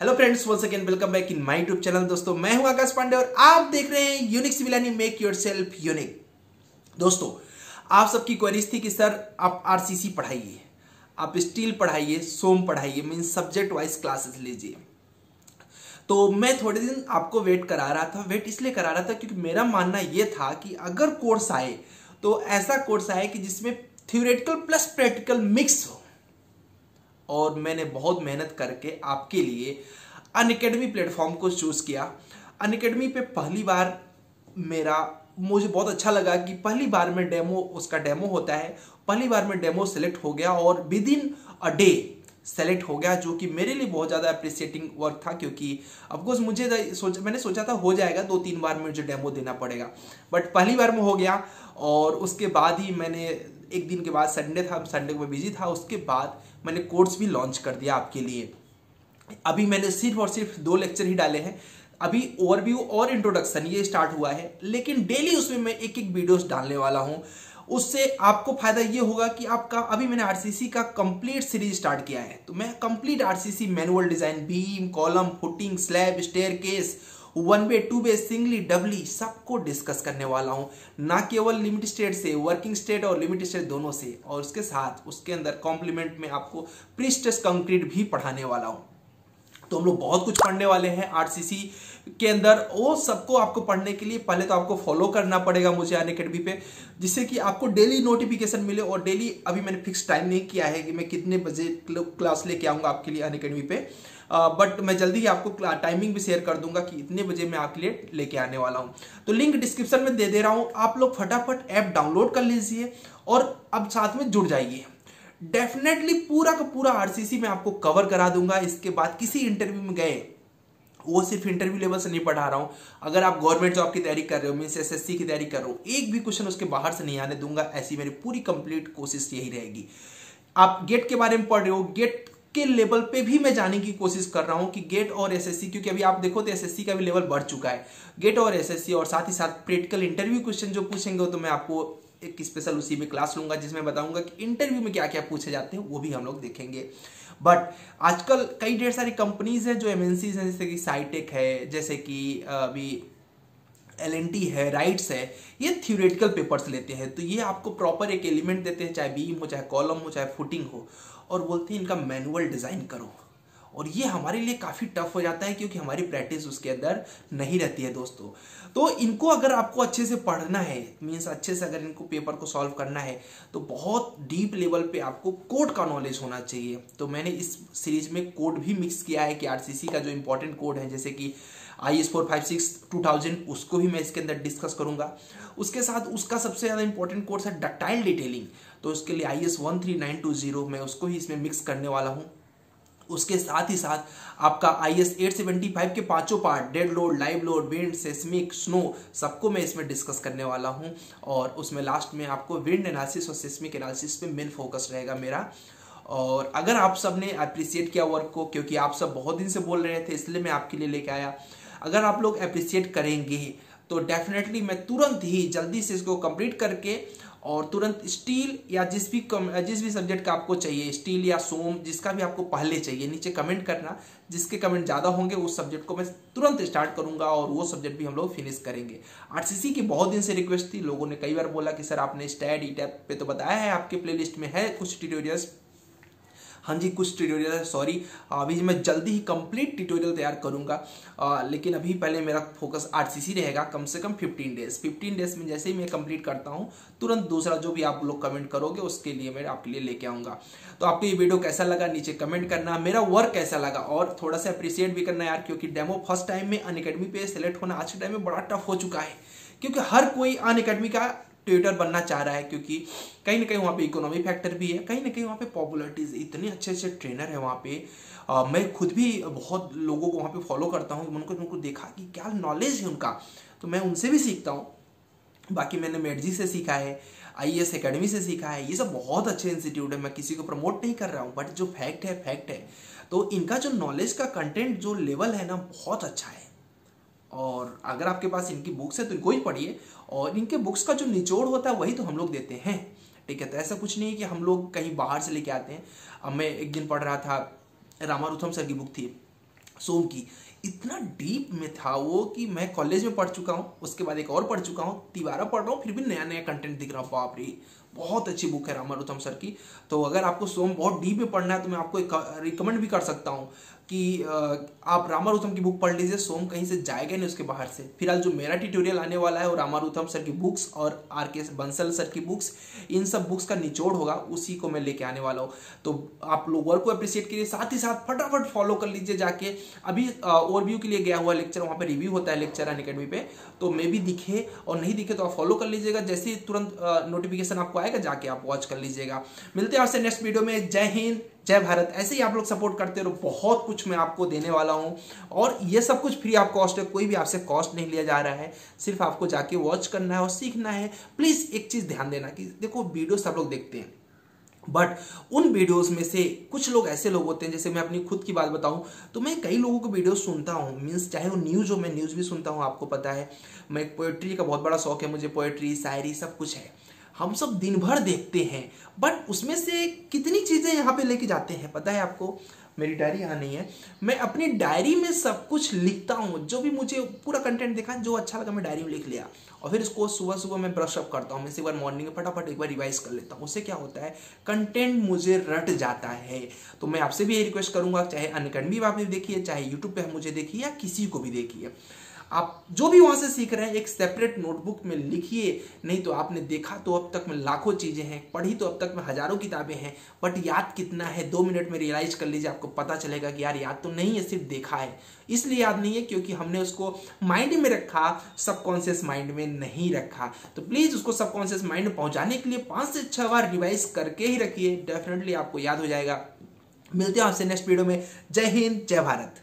Hello friends, once again welcome back in my YouTube channel. दोस्तों मैं हूं आकाश पांडे और आप देख रहे हैं यूनिक सिविल यानी मेक योरसेल्फ यूनिक। दोस्तों आप सबकी क्वेरीज थी कि सर आप आरसीसी पढ़ाइए, आप स्टील पढ़ाइए, सोम पढ़ाइए, मीन्स सब्जेक्ट वाइज क्लासेस लीजिए। तो मैं थोड़े दिन आपको वेट करा रहा था। वेट इसलिए करा रहा था क्योंकि मेरा मानना यह था कि अगर कोर्स आए तो ऐसा कोर्स आए कि जिसमें थ्योरेटिकल प्लस प्रैक्टिकल मिक्स हो। और मैंने बहुत मेहनत करके आपके लिए अनअकैडमी प्लेटफॉर्म को चूज किया। अनअकैडमी पे पहली बार मुझे बहुत अच्छा लगा कि पहली बार में उसका डेमो होता है। पहली बार में डेमो सेलेक्ट हो गया और within a day select हो गया, जो कि मेरे लिए बहुत ज़्यादा अप्रिशिएटिंग वर्क था। क्योंकि ऑफकोर्स मैंने सोचा था हो जाएगा, 2-3 बार में मुझे डेमो देना पड़ेगा, बट पहली बार में हो गया। और उसके बाद ही मैंने एक दिन के बाद, संडे था, संडे को मैं बिजी था, उसके बाद मैंने कोर्स भी लॉन्च कर दिया आपके लिए। अभी मैंने सिर्फ और सिर्फ 2 लेक्चर ही डाले हैं। अभी ओवरव्यू और इंट्रोडक्शन ये स्टार्ट हुआ है, लेकिन डेली उसमें मैं एक वीडियोस डालने वाला हूं। उससे आपको फायदा ये होगा कि आपका, अभी मैंने आरसीसी का कंप्लीट सीरीज स्टार्ट किया है। तो मैं complete RCC manual design, beam, column, footing, slab, staircase, 1 way, 2 way, singly, doubly, सबको डिस्कस करने वाला हूं। ना केवल लिमिट स्टेट से, वर्किंग स्टेट और लिमिट स्टेट दोनों से, और उसके साथ उसके अंदर कॉम्प्लीमेंट में आपको प्रीस्ट्रेस कंक्रीट भी पढ़ाने वाला हूं। तो हम लोग बहुत कुछ पढ़ने वाले हैं आरसीसी के अंदर। वो सबको आपको पढ़ने के लिए पहले तो आपको फॉलो करना पड़ेगा मुझे अनअकैडमी पे, जिससे कि आपको डेली नोटिफिकेशन मिले। और डेली, अभी मैंने फिक्स टाइम नहीं किया है कि मैं कितने बजे क्लास लेके आऊंगा आपके लिए अनअकैडमी पे, बट मैं जल्दी ही आपको टाइमिंग भी शेयर कर दूंगा कि इतने बजे मैं आपके लिए लेके आने वाला हूं। तो लिंक डिस्क्रिप्शन में दे रहा हूं, आप लोग फटाफट ऐप डाउनलोड कर लीजिए और अब साथ में जुड़ जाइए। डेफिनेटली पूरा का पूरा आरसीसी में आपको कवर करा दूंगा। इसके बाद किसी इंटरव्यू में गए, वो सिर्फ इंटरव्यू लेवल से नहीं पढ़ा रहा हूं। अगर आप गवर्नमेंट जॉब की तैयारी कर रहे हो, मीन्स एसएससी की तैयारी कर रहे हो, एक भी क्वेश्चन उसके बाहर से नहीं आने दूंगा। ऐसी मेरी पूरी कंप्लीट कोशिश यही रहेगी। आप गेट के बारे में पढ़ रहे हो, गेट के लेवल पे भी मैं जाने की कोशिश कर रहा हूं कि गेट और एसएससी, क्योंकि अभी आप देखो तो एसएससी का भी लेवल बढ़ चुका है। गेट और एसएससी, और साथ ही साथ प्रैक्टिकल इंटरव्यू क्वेश्चन जो पूछेंगे, तो मैं आपको एक स्पेशल उसी में क्लास लूंगा जिसमें बताऊंगा कि इंटरव्यू में क्या क्या पूछे जाते हैं, वो भी हम लोग देखेंगे। बट आजकल कई ढेर सारी कंपनीज है जो एमएनसीज हैं, जैसे कि साइटेक है, जैसे कि अभी एलएनटी है, राइट्स है, ये थ्योरेटिकल पेपर्स लेते हैं। तो ये आपको प्रॉपर एक एलिमेंट देते हैं, चाहे बीम हो, चाहे कॉलम हो, चाहे फुटिंग हो, और बोलते हैं इनका मैनुअल डिजाइन करो। और ये हमारे लिए काफी टफ हो जाता है क्योंकि हमारी प्रैक्टिस उसके अंदर नहीं रहती है दोस्तों। तो इनको अगर आपको अच्छे से पढ़ना है, मीन्स अच्छे से अगर इनको पेपर को सॉल्व करना है, तो बहुत डीप लेवल पे आपको कोड का नॉलेज होना चाहिए। तो मैंने इस सीरीज में कोड भी मिक्स किया है कि आरसीसी का जो इंपॉर्टेंट कोड है, जैसे कि IS 456-2000, उसको भी मैं इसके अंदर डिस्कस करूंगा। उसके साथ उसका सबसे ज्यादा इंपॉर्टेंट कोर्स है डक्टाइल डिटेलिंग, तो उसके लिए IS 13920 मैं उसको ही इसमें मिक्स करने वाला हूं। उसके साथ ही साथ आपका IS 875 के 5 part, dead load, live load, wind, seismic, snow, सबको मैं इसमें डिस्कस करने वाला हूं। और उसमें लास्ट में आपको विंड एनालिसिस और सेस्मिक एनालिसिस पे मेन फोकस रहेगा मेरा। और अगर आप सब ने अप्रिशिएट किया वर्क को, क्योंकि आप सब बहुत दिन से बोल रहे थे, इसलिए मैं आपके लिए लेके आया। अगर आप लोग अप्रिशिएट करेंगे तो डेफिनेटली मैं तुरंत ही जल्दी से इसको कंप्लीट करके, और तुरंत स्टील या जिस भी सब्जेक्ट का आपको चाहिए, स्टील या सोम, जिसका भी आपको पहले चाहिए, नीचे कमेंट करना। जिसके कमेंट ज्यादा होंगे उस सब्जेक्ट को मैं तुरंत स्टार्ट करूंगा और वो सब्जेक्ट भी हम लोग फिनिश करेंगे। आरसीसी की बहुत दिन से रिक्वेस्ट थी, लोगों ने कई बार बोला कि सर आपने स्टैट ईटैप पे तो बताया है, आपके प्लेलिस्ट में है कुछ ट्यूटोरियल्स। हाँ जी, कुछ ट्यूटोरियल है, सॉरी। अभी मैं जल्दी ही कंप्लीट ट्यूटोरियल तैयार करूंगा, लेकिन अभी पहले मेरा फोकस आरसीसी रहेगा। कम से कम 15 डेज में जैसे ही मैं कंप्लीट करता हूं, तुरंत दूसरा जो भी आप लोग कमेंट करोगे उसके लिए मैं आपके लिए लेके आऊंगा। तो आपको ये वीडियो कैसा लगा नीचे कमेंट करना, मेरा वर्क कैसा लगा, और थोड़ा सा अप्रिशिएट भी करना यार, क्योंकि डेमो फर्स्ट टाइम में अनअकैडमी पे सेलेक्ट होना आज के टाइम में बड़ा टफ हो चुका है। क्योंकि हर कोई अनअकैडमी का ट्यूटर बनना चाह रहा है, क्योंकि कहीं ना कहीं वहाँ पे इकोनॉमी फैक्टर भी है, कहीं ना कहीं वहाँ पे पॉपुलरिटीज, इतने अच्छे अच्छे ट्रेनर है वहाँ पे। मैं खुद भी बहुत लोगों को वहाँ पे फॉलो करता हूँ, उनको देखा कि क्या नॉलेज है उनका, तो मैं उनसे भी सीखता हूँ। बाकी मैंने मेडजी से सीखा है, IAS अकेडमी से सीखा है, ये सब बहुत अच्छे इंस्टीट्यूट है। मैं किसी को प्रमोट नहीं कर रहा हूँ, बट जो फैक्ट है फैक्ट है। तो इनका जो नॉलेज का कंटेंट जो लेवल है ना, बहुत अच्छा है। और अगर आपके पास इनकी बुक्स है तो इनको ही पढ़िए, और इनके बुक्स का जो निचोड़ होता है वही तो हम लोग देते हैं, ठीक है। तो ऐसा कुछ नहीं है कि हम लोग कहीं बाहर से लेके आते हैं। अब मैं एक दिन पढ़ रहा था, रामारुथम सर की बुक थी, सोम की, इतना डीप में था वो कि मैं कॉलेज में पढ़ चुका हूँ, उसके बाद एक और पढ़ चुका हूँ, तिबारा पढ़ रहा हूँ, फिर भी नया नया कंटेंट दिख रहा है। बाप रे, बहुत अच्छी बुक है रामानुजम सर की। तो अगर आपको सोम बहुत डीप में पढ़ना है तो मैं आपको एक रिकमेंड भी कर सकता हूँ कि आप रामानुजम की बुक पढ़ लीजिए, सोम कहीं से जाएगा नहीं उसके बाहर से। फिलहाल जो मेरा ट्यूटोरियल आने वाला है वो रामानुजम सर की बुक्स और RK बंसल सर की बुक्स, इन सब बुक्स का निचोड़ होगा, उसी को मैं लेके आने वाला हूँ। तो आप लोग वर्क को अप्रिशिएट कीजिए, साथ ही साथ फटाफट फॉलो कर लीजिए जाके। अभी ओवरव्यू के लिए गया हुआ लेक्चर, वहाँ पे रिव्यू होता है लेक्चर अनअकैडमी पे, तो मे भी दिखे और नहीं दिखे तो आप फॉलो कर लीजिएगा। जैसे ही तुरंत नोटिफिकेशन आपको आएगा जाके आप वॉच कर लीजिएगा। मिलते हैं आपसे नेक्स्ट वीडियो में। जय हिंद, जय भारत। ऐसे ही आप लोग सपोर्ट करते रहो, बहुत कुछ मैं आपको देने वाला हूं और ये सब कुछ फ्री ऑफ कॉस्ट है, कोई भी आपसे कॉस्ट नहीं लिया जा रहा है, सिर्फ आपको जाके वॉच करना है और सीखना है। प्लीज एक चीज ध्यान देना कि देखो वीडियो सब लोग देखते हैं, बट उन वीडियोस में से कुछ लोग ऐसे लोग होते हैं, जैसे मैं अपनी खुद की बात बताऊं तो मैं कई लोगों को वीडियो सुनता हूं, मीन्स चाहे वो न्यूज हो, मैं न्यूज भी सुनता हूं, आपको पता है। मैं पोएट्री का बहुत बड़ा शौक है मुझे, पोएट्री शायरी सब कुछ है, हम सब दिन भर देखते हैं, बट उसमें से कितनी चीजें यहाँ पे लेके जाते हैं पता है आपको। मेरी डायरी यहाँ नहीं है, मैं अपनी डायरी में सब कुछ लिखता हूँ, जो भी मुझे पूरा कंटेंट देखा, जो अच्छा लगा मैं डायरी में लिख लिया और फिर इसको सुबह सुबह मैं ब्रश अप करता हूँ, मैं एक बार मॉर्निंग में फटाफट एक बार रिवाइज कर लेता हूँ। उससे क्या होता है, कंटेंट मुझे रट जाता है। तो मैं आपसे भी ये रिक्वेस्ट करूंगा, चाहे अनअकैडमी आप देखिए, चाहे यूट्यूब पे मुझे देखिए या किसी को भी देखिए, आप जो भी वहां से सीख रहे हैं एक सेपरेट नोटबुक में लिखिए। नहीं तो आपने देखा तो अब तक में लाखों चीजें हैं, पढ़ी तो अब तक में हजारों किताबें हैं, बट याद कितना है 2 मिनट में रियलाइज कर लीजिए, आपको पता चलेगा कि यार याद तो नहीं है, सिर्फ देखा है। इसलिए याद नहीं है क्योंकि हमने उसको माइंड में रखा, सबकॉन्शियस माइंड में नहीं रखा। तो प्लीज उसको सबकॉन्शियस माइंड में पहुंचाने के लिए 5 से 6 बार रिवाइज करके ही रखिए, डेफिनेटली आपको याद हो जाएगा। मिलते हैं आपसे नेक्स्ट वीडियो में। जय हिंद, जय भारत।